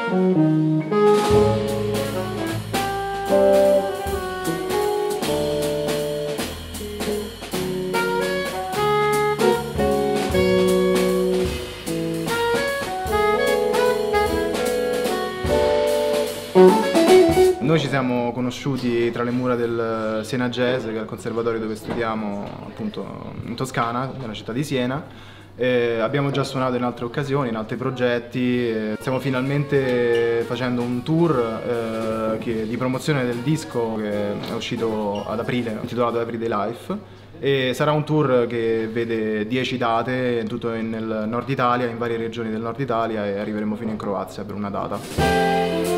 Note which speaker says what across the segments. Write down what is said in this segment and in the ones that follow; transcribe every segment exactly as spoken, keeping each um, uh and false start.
Speaker 1: Noi ci siamo conosciuti tra le mura del Siena Jazz, che è il conservatorio dove studiamo appunto in Toscana, nella città di Siena. E abbiamo già suonato in altre occasioni, in altri progetti. E stiamo finalmente facendo un tour eh, che, di promozione del disco che è uscito ad aprile, intitolato Everyday Life. E sarà un tour che vede dieci date, tutto nel nord Italia, in varie regioni del nord Italia, e arriveremo fino in Croazia per una data.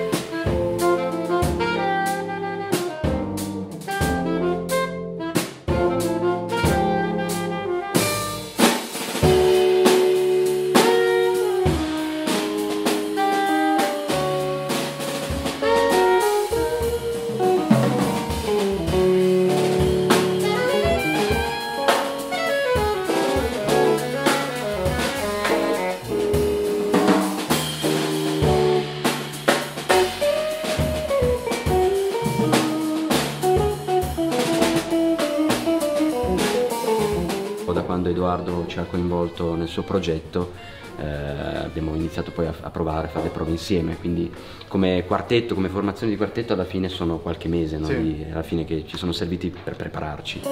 Speaker 2: Da quando Edoardo ci ha coinvolto nel suo progetto eh, abbiamo iniziato poi a, a provare, a fare le prove insieme, quindi come quartetto, come formazione di quartetto alla fine sono qualche mese, no? Sì. Alla fine che ci sono serviti per prepararci.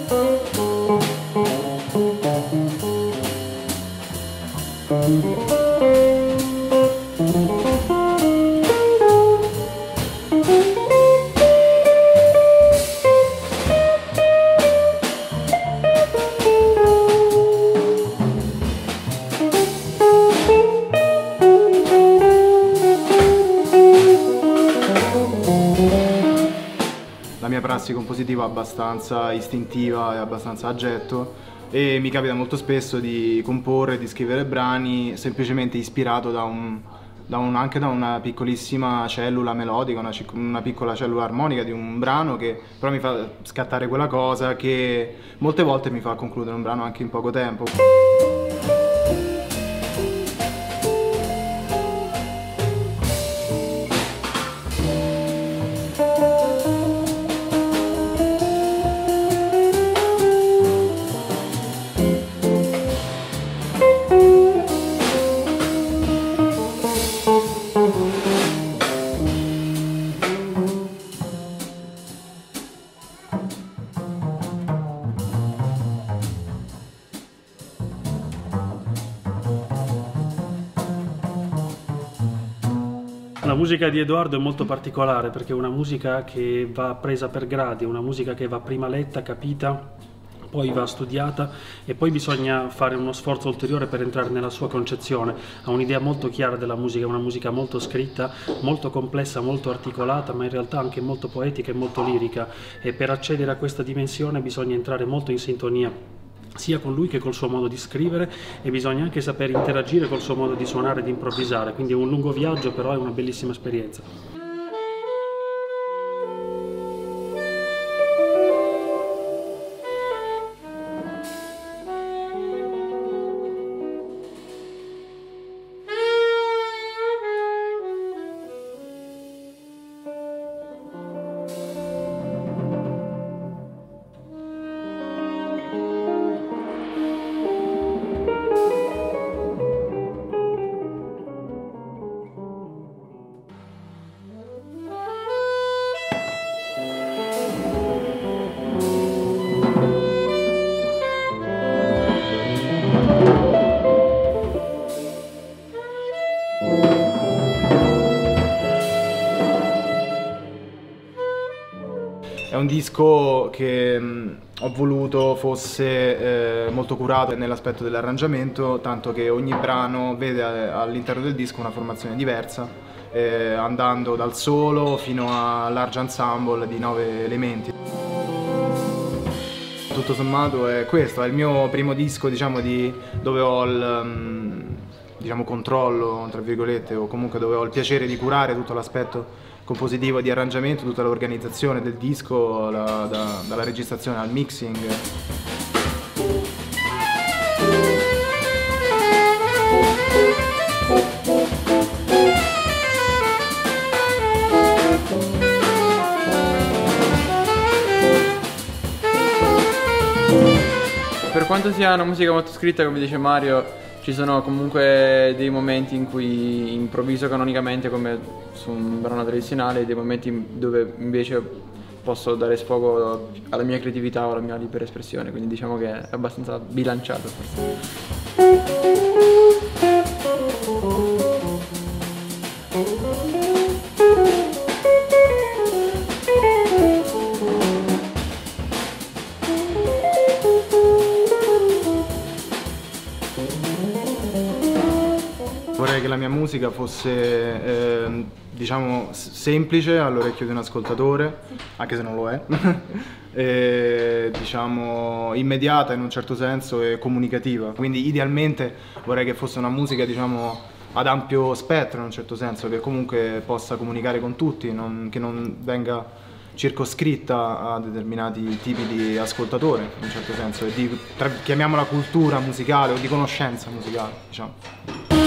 Speaker 1: La mia prassi compositiva è abbastanza istintiva e abbastanza a getto, e mi capita molto spesso di comporre, di scrivere brani semplicemente ispirato da un, da un, anche da una piccolissima cellula melodica, una, una piccola cellula armonica di un brano che però mi fa scattare quella cosa che molte volte mi fa concludere un brano anche in poco tempo.
Speaker 3: La musica di Edoardo è molto particolare perché è una musica che va presa per gradi, è una musica che va prima letta, capita, poi va studiata e poi bisogna fare uno sforzo ulteriore per entrare nella sua concezione. Ha un'idea molto chiara della musica, è una musica molto scritta, molto complessa, molto articolata, ma in realtà anche molto poetica e molto lirica, e per accedere a questa dimensione bisogna entrare molto in sintonia sia con lui che col suo modo di scrivere, e bisogna anche saper interagire col suo modo di suonare e di improvvisare, quindi è un lungo viaggio, però è una bellissima esperienza.
Speaker 1: È un disco che mh, ho voluto fosse eh, molto curato nell'aspetto dell'arrangiamento, tanto che ogni brano vede all'interno del disco una formazione diversa, eh, andando dal solo fino a large ensemble di nove elementi. Tutto sommato è questo, è il mio primo disco, diciamo, di, dove ho il um, diciamo, controllo, tra virgolette, o comunque dove ho il piacere di curare tutto l'aspetto compositivo, di arrangiamento, tutta l'organizzazione del disco, la, da, dalla registrazione al mixing.
Speaker 4: quanto sia una musica molto scritta, come dice Mario, ci sono comunque dei momenti in cui improvviso canonicamente come su un brano tradizionale e dei momenti dove invece posso dare sfogo alla mia creatività o alla mia libera espressione, quindi diciamo che è abbastanza bilanciato forse.
Speaker 1: Vorrei che la mia musica fosse, eh, diciamo, semplice all'orecchio di un ascoltatore, anche se non lo è, e, diciamo, immediata in un certo senso e comunicativa. Quindi idealmente vorrei che fosse una musica, diciamo, ad ampio spettro in un certo senso, che comunque possa comunicare con tutti, non, che non venga circoscritta a determinati tipi di ascoltatori in un certo senso, e di, tra, chiamiamola cultura musicale o di conoscenza musicale, diciamo.